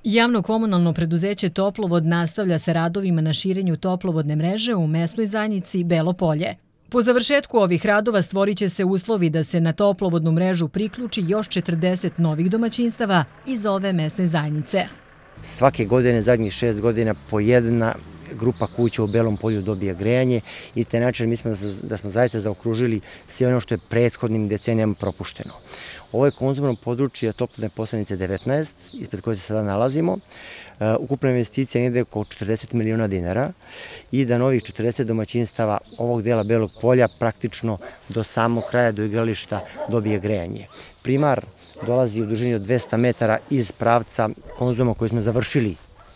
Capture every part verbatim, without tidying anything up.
Javno-komunalno preduzeće Toplovod nastavlja sa radovima na širenju toplovodne mreže u mesnoj zajednici Belo Polje. Po završetku ovih radova stvorit će se uslovi da se na toplovodnu mrežu priključi još četrdeset novih domaćinstava iz ove mesne zajednice. Svake godine, zadnjih šest godina, po jedna grupa kuća u Belom Polju dobije grejanje i te način mislimo da smo zaista zaokružili sve ono što je prethodnim decenijama propušteno. Ovo je konzumno područje toplotne postanice devetnaest, ispred koje se sada nalazimo. Ukupna investicija je negde oko četrdeset miliona dinara i da novih četrdeset domaćinstava ovog dela Belog Polja praktično do samog kraja do igrališta dobije grejanje. Primar dolazi u dužini od dvesta metara iz pravca konzuma koji smo završili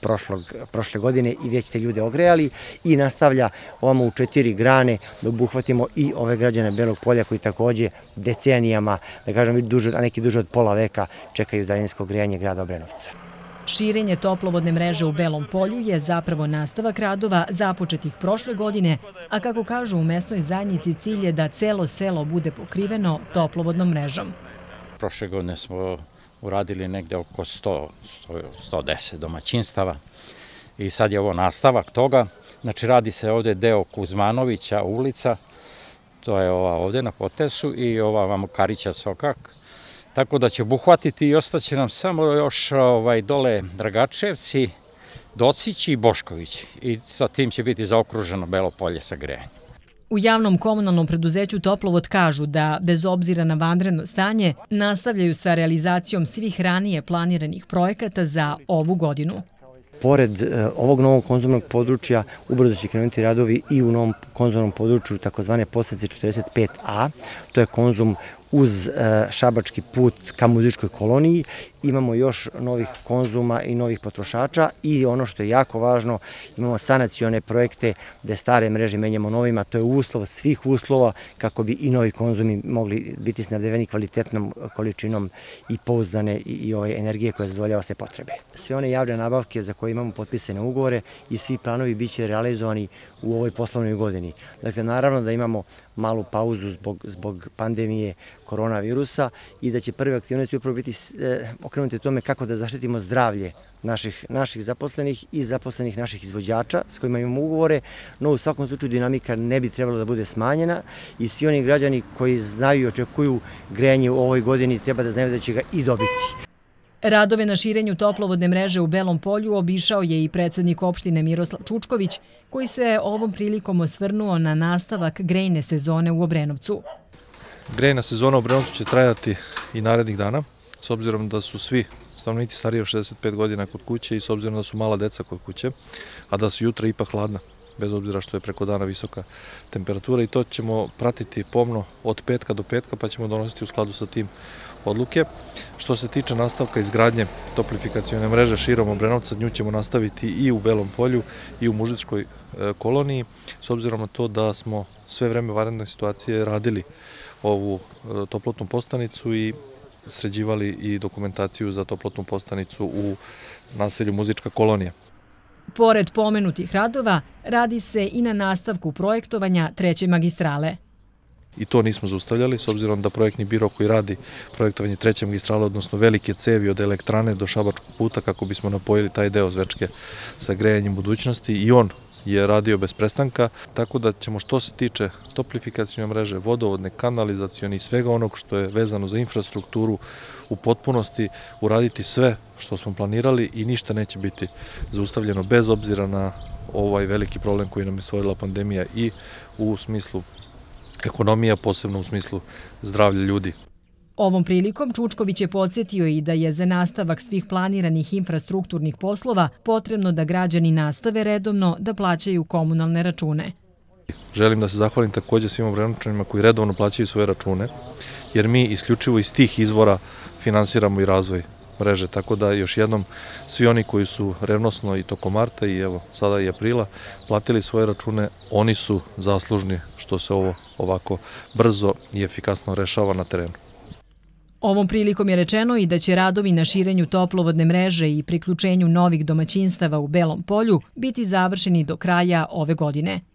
prošle godine i već te ljude ogrejali i nastavlja ovamo u četiri grane da obuhvatimo i ove građane Belog Polja koji takođe decenijama, da kažem, a neki duže od pola veka čekaju daljinsko grejanje grada Obrenovca. Širenje toplovodne mreže u Belom Polju je zapravo nastavak radova započetih prošle godine, a kako kažu u mesnoj zajednici, cilj je da celo selo bude pokriveno toplovodnom mrežom. Prošle godine smo uradili negde oko sto do sto deset domaćinstava i sad je ovo nastavak toga. Znači radi se ovde deo Kuzmanovića ulica, to je ova ovde na potesu i ova vamo Karića Sokak. Tako da će obuhvatiti i ostaće nam samo još ovaj, dole Dragačevci, Docići i Boškovići. I sa tim će biti zaokruženo Belo Polje sa grejanjem. U javnom komunalnom preduzeću Toplovod kažu da, bez obzira na vanredno stanje, nastavljaju sa realizacijom svih ranije planiranih projekata za ovu godinu. Pored ovog novog konzumnog područja, ubrzo će krenuti radovi i u novom konzumnom području takozvane postanice četrdeset pet a, to je konzum uz šabački put ka muzičkoj koloniji. Imamo još novih konzuma i novih potrošača i ono što je jako važno, imamo sanacione projekte gde stare mreže menjamo novima. To je uslov svih uslova kako bi i novi konzumi mogli biti snabdeveni kvalitetnom količinom i pouzdane i ove energije koja zadovoljava sve potrebe. Sve one javne nabavke za koje imamo potpisane ugovore i svi planovi bit će realizovani u ovoj poslovnoj godini. Dakle, naravno da imamo malu pauzu zbog, zbog pandemije koronavirusa i da će prve aktivnosti upravo biti okrenuti tome kako da zaštitimo zdravlje naših, naših zaposlenih i zaposlenih naših izvođača s kojima imamo ugovore, no u svakom slučaju dinamika ne bi trebalo da bude smanjena i svi oni građani koji znaju i očekuju grejanje u ovoj godini treba da znaju da će ga i dobiti. Radove na širenju toplovodne mreže u Belom Polju obišao je i predsednik opštine Miroslav Čučković, koji se ovom prilikom osvrnuo na nastavak grejne sezone u Obrenovcu. Grejna sezona u Obrenovcu će trajati i narednih dana, s obzirom da su svi stanovnici stariji od šezdeset pet godina kod kuće i s obzirom da su mala deca kod kuće, a da su jutra ipak hladna, bez obzira što je preko dana visoka temperatura, i to ćemo pratiti pomno od petka do petka, pa ćemo donositi u skladu sa tim odluke. Što se tiče nastavka izgradnje toplifikacione mreže širom Obrenovca, nju ćemo nastaviti i u Belom Polju i u mužičkoj koloniji, s obzirom na to da smo sve vreme vanredne situacije radili ovu toplotnu postanicu i sređivali i dokumentaciju za toplotnu postanicu u naselju Muzička kolonija. Pored pomenutih radova, radi se i na nastavku projektovanja treće magistrale. I to nismo zaustavljali, s obzirom da projektni biro koji radi projektovanje treće magistrale, odnosno velike cevi od elektrane do šabačkog puta, kako bismo napojili taj deo Zvečke sa grejanjem budućnosti, i on je radio bez prestanka, tako da ćemo, što se tiče toplifikacione mreže, vodovodne, kanalizacione i svega onog što je vezano za infrastrukturu, u potpunosti uraditi sve što smo planirali i ništa neće biti zaustavljeno bez obzira na ovaj veliki problem koji nam je stvorila pandemija i u smislu ekonomija, posebno u smislu zdravlja ljudi. Ovom prilikom Čučković je podsjetio i da je za nastavak svih planiranih infrastrukturnih poslova potrebno da građani nastave redovno da plaćaju komunalne račune. Želim da se zahvalim takođe svim Obrenovčanima koji redovno plaćaju svoje račune, jer mi isključivo iz tih izvora finansiramo i razvoj mreže, tako da još jednom svi oni koji su revnosno i tokom marta i evo sada i aprila platili svoje račune, oni su zaslužni što se ovo ovako brzo i efikasno rešava na terenu. Ovom prilikom je rečeno i da će radovi na širenju toplovodne mreže i priključenju novih domaćinstava u Belom Polju biti završeni do kraja ove godine.